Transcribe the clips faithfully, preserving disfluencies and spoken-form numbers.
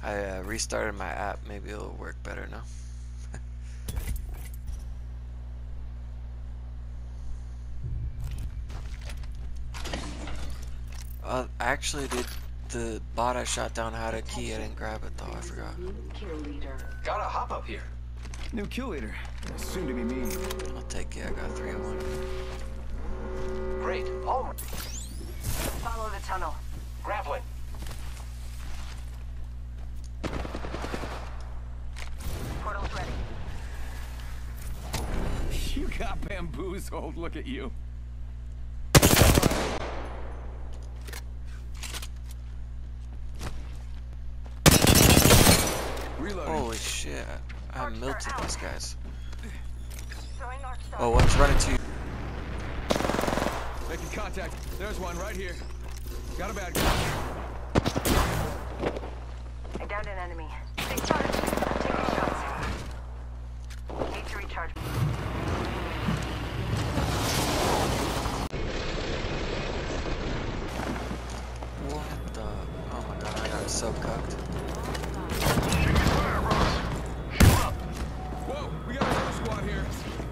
I uh, restarted my app. Maybe it'll work better now. uh, actually, did the bot I shot down had a key? I didn't grab it though. I forgot. Gotta hop up here. New kill leader. Soon to be me. I'll take it. I got three and one. Great. All right. Follow the tunnel. Grappling. Portal's ready. You got bamboozled. Look at you. Reloading. Holy shit. I, I melted these guys. Throwing North Star. Oh, one's running to you. Making contact. There's one right here. Got a bad guy. I downed an enemy. They started taking shots. Need to recharge. What the? Oh my god, I got so cooked. Whoa, we got another squad here.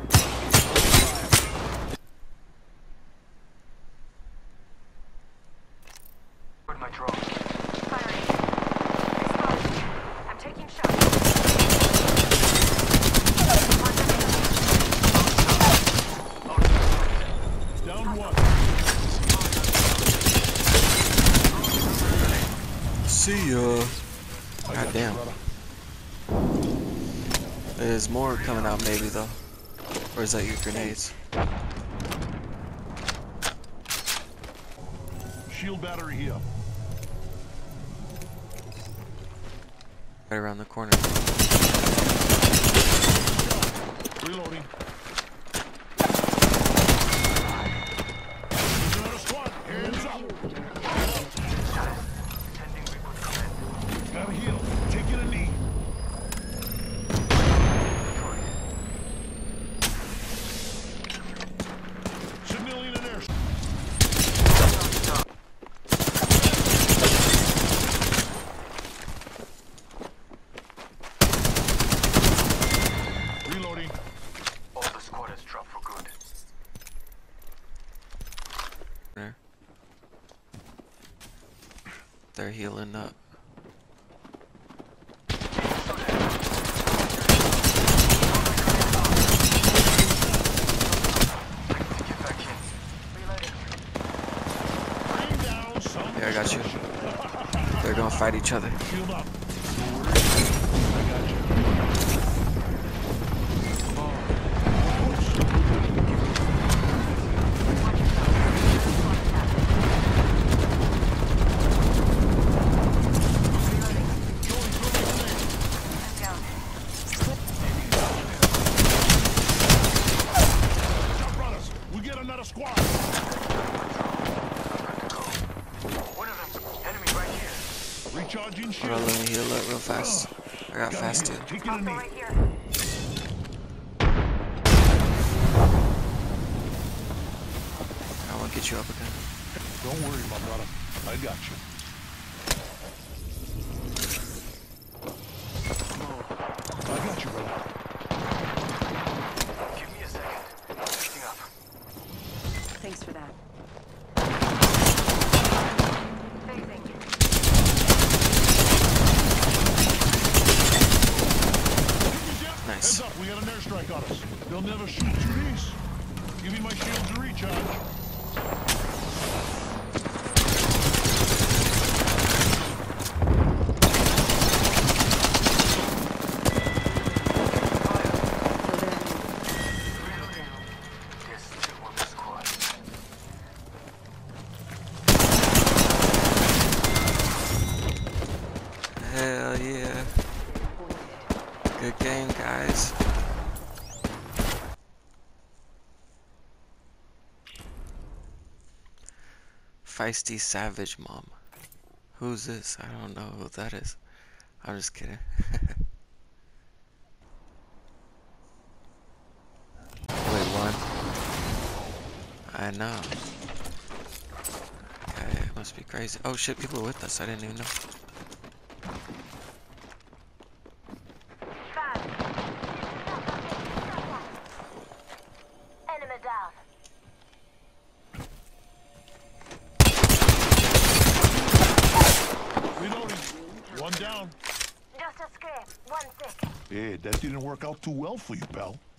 Put my drone. Firing. Exposed. I'm taking shots. Down one. See ya. God damn. There's more coming out maybe though. Or is that your grenades? Shield battery here. Right around the corner. Reloading. There's another squad. Hands up. Pretending we could come in. Gotta heal. Taking a knee. Civilian and air. Reloading. All the squad has dropped for good. There. They're healing up. Get back in. Reloading. Bring down some. Yeah, I got you. They're gonna fight each other. Shield up. I got you. I'm down. Jump brothers. We get another squad. One of them. Enemy right here. Recharging Hold shield. on, let me heal up real fast. I got fast too. Taking a Hostile knee. right here. I wanna get you up again. Don't worry, my brother. I got you. I got you, brother. Give me a second. Lifting up. Thanks for that. Phasing. Nice. Heads up, we got an airstrike on us. They'll never shoot through these. Give me my shield to recharge. There's still one squad. Hell yeah. Good game, guys. Feisty Savage Mom. Who's this? I don't know who that is. I'm just kidding. Wait, one? I know. Yeah, it must be crazy. Oh shit, people are with us. I didn't even know. there. One sec. Yeah, that didn't work out too well for you, pal.